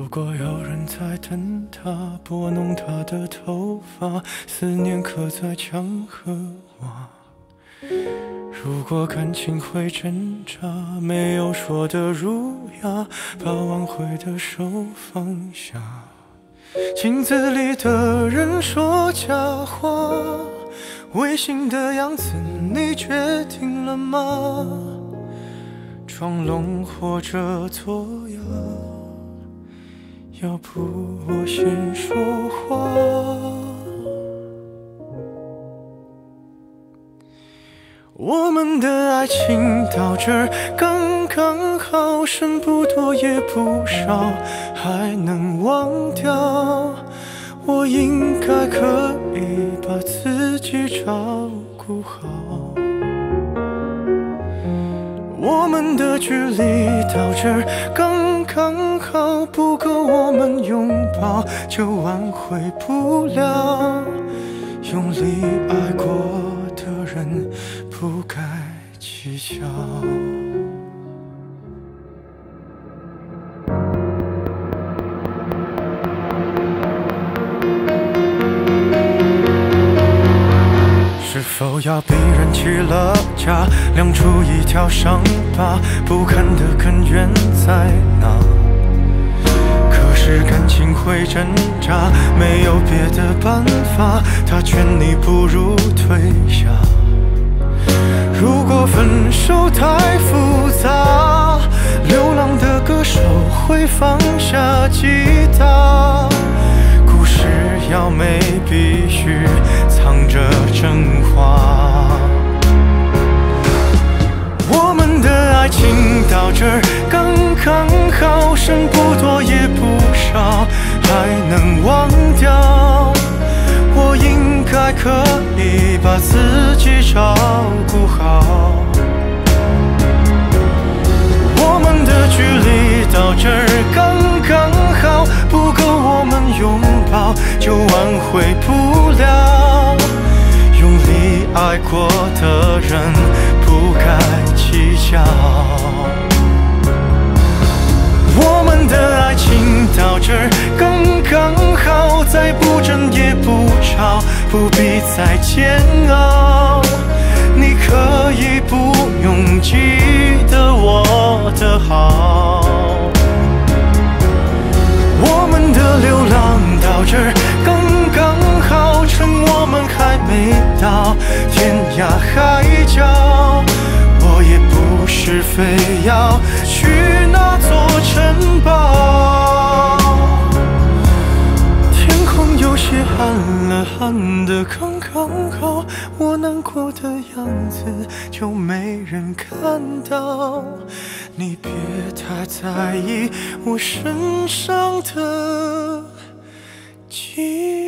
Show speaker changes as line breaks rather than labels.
果有人在等他，拨弄他的头发，思念刻在墙和瓦。如果感情会挣扎，没有说的儒雅，把挽回的手放下。镜子里的人说假话，违心的样子你决定了吗？装聋或者作哑，要不我先说话。我们的爱情到这儿刚刚好，剩不多也不少，还能忘掉。我应该可以把自己照顾好。我们的距离到这儿刚刚好，不够我们拥抱，就挽回不了。用力爱过的人不该计较。是否要逼人起了家，亮出一条伤疤，不堪的根源在哪？可是感情会挣扎，没有别的办法，他劝你不如退下。如果分手太复杂，流浪的歌手会放下吉他，故事要美必须藏着真话。我们的爱情到这儿刚刚好，剩不多也不少，还能忘掉。我应该可以把自己照顾好。我们的距离到这儿刚刚好，不够我们拥抱，就挽回不了。用力爱过的人不该计较。我们的爱情到这儿刚刚好，再不争也不吵，不必再煎熬。你可以不用记得我的好。我们的流浪到这儿刚刚好，趁我们还没到天涯海角。我也不是非要去那座城堡。天空有些暗了，暗得刚刚好，我难过的样子就没人看到。你别太在意我身上的记忆。